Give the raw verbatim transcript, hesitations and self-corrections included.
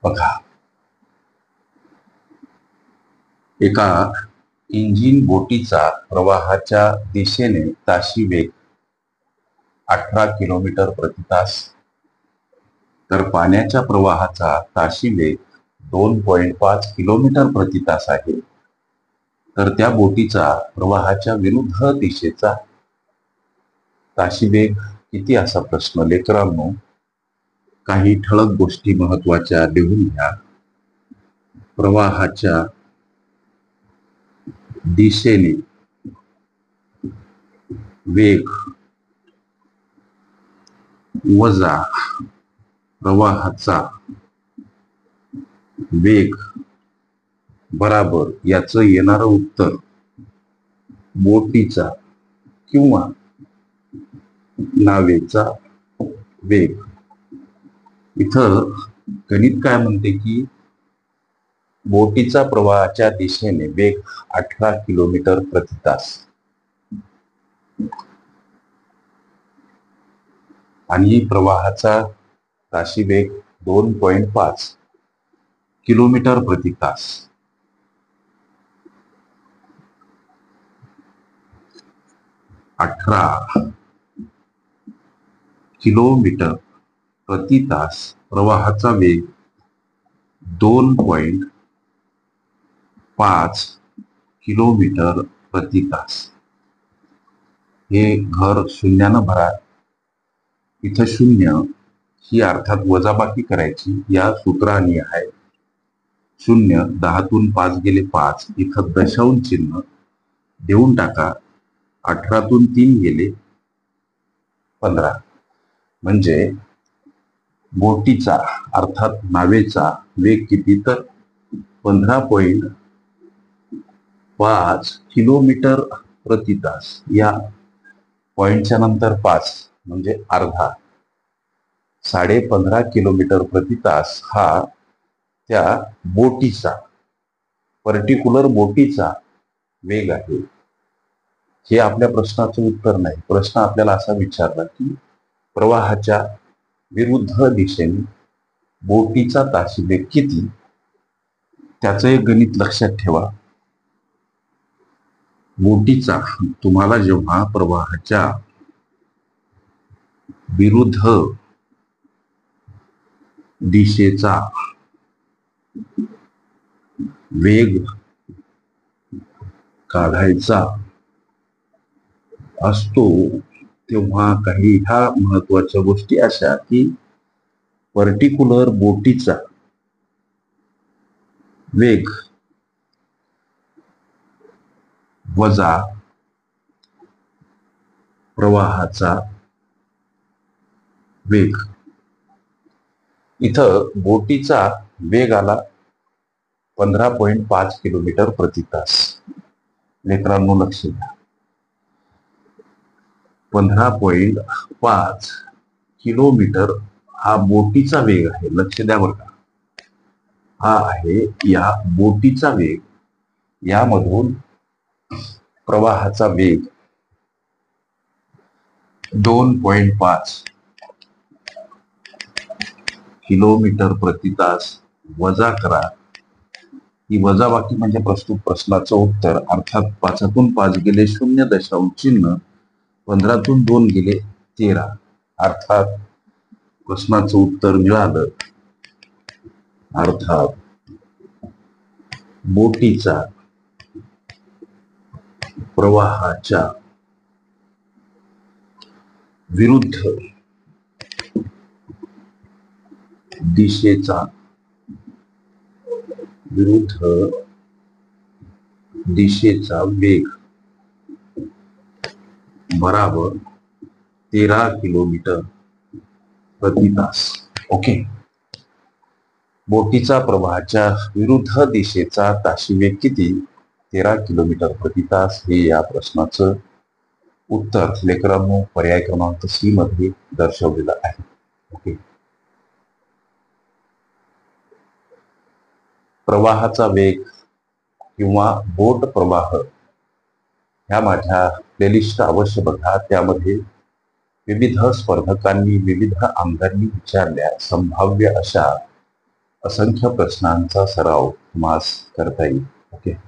बघा, एका इंजिन बोटीचा प्रवाहाच्या दिशेने ताशी वेग अठरा किलोमीटर प्रति तास, तर पाण्याच्या प्रवाहाचा ताशी वेग दोन पॉइंट पाच किलोमीटर प्रति तास आहे. तर त्या बोटीचा प्रवाहाच्या विरुद्ध दिशेचा ताशी वेग किती असा प्रश्न. लेकरांनो, काही ठळक गोष्टी महत्वाच्या लिहून घ्या. प्रवाहाच्या दिशेने वेग वजा प्रवाहाचा वेग बराबर याचं येणारं उत्तर बोटीचा किंवा नावेचा वेग. इथं गणित काय म्हणते की बोटीचा प्रवाहाच्या दिशेने वेग अठरा किलोमीटर प्रति तास आणि प्रवाहाचा ताशी वेग दोन पॉइंट पाच किलोमीटर प्रति तास. अठरा किलोमीटर प्रति तास प्रवाहाचा वेग दोन पॉइंट पाच किलोमीटर प्रति तास. हे घर शून्यानं भरा. इथं शून्य ही अर्थात वजाबाकी करायची या सूत्राने आहे. शून्य दहातून पाच गेले पाच, इथं दशांश चिन्ह देऊन टाका. अठरातून तीन गेले पंधरा, म्हणजे बोटीचा अर्थात नावेचा वेग किती, तर पंधरा पॉइंट पाच किलोमीटर प्रति तास. या पॉइंटच्या नंतर पाच म्हणजे अर्धा, साडे पंधरा किलोमीटर प्रति तास हा त्या बोटीचा पर्टिक्युलर बोटीचा वेग आहे. हे आपल्या प्रश्नाचं उत्तर नाही. प्रश्न आपल्याला असा विचारला की प्रवाहाच्या विरुद्ध दिशेने बोटीचा ताशी वेग किती. त्याचं एक गणित लक्षात ठेवा. बोटीचा तुम्हाला जेव्हा प्रवाहाच्या विरुद्ध दिशेचा वेग काढायचा असतो तेव्हा काही ह्या महत्वाच्या गोष्टी अशा की पर्टिक्युलर बोटीचा वेग वजा प्रवाहाचा वेग. इथं बोटीचा वेग आला पंधरा पॉइंट पाच किलोमीटर प्रति तास. लेकरांनो लक्ष द्या, पंधरा पॉइंट पाच किलोमीटर हा बोटीचा वेग आहे. लक्ष द्या बरं का, हा आहे या बोटीचा वेग. यामधून प्रवाहाचा वेग दोन पॉइंट पाच किलोमीटर प्रति तास वजा करा. ही वजाबाकी म्हणजे प्रस्तुत प्रश्नाचं उत्तर. अर्थात पाचातून पाच गेले शून्य दशांश चिन्ह, पंधरातून दोन गेले तेरा. अर्थात प्रश्नाचं उत्तर मिळालं. अर्थात बोटीचा प्रवाहाच्या विरुद्ध दिशेचा विरुद्ध दिशेचा वेग बराबर तेरा किलोमीटर प्रति तास. ओके. बोटीचा प्रवाहाच्या विरुद्ध दिशेचा ताशी वेग किती, तेरा किलोमीटर प्रति तास. हे या प्रश्नाचं उत्तर लेकरांनो पर्याय क्रमांक सी मध्ये दर्शवलेलं आहे. ओके. प्रवाहाचा वेग किंवा बोट प्रवाह ह्या माझ्या प्लेलिस्ट अवश्य बघा. त्यामध्ये विविध स्पर्धकांनी विविध आमदारांनी विचारल्या संभाव्य अशा असंख्य प्रश्नांचा सराव मास करता येईल. ओके.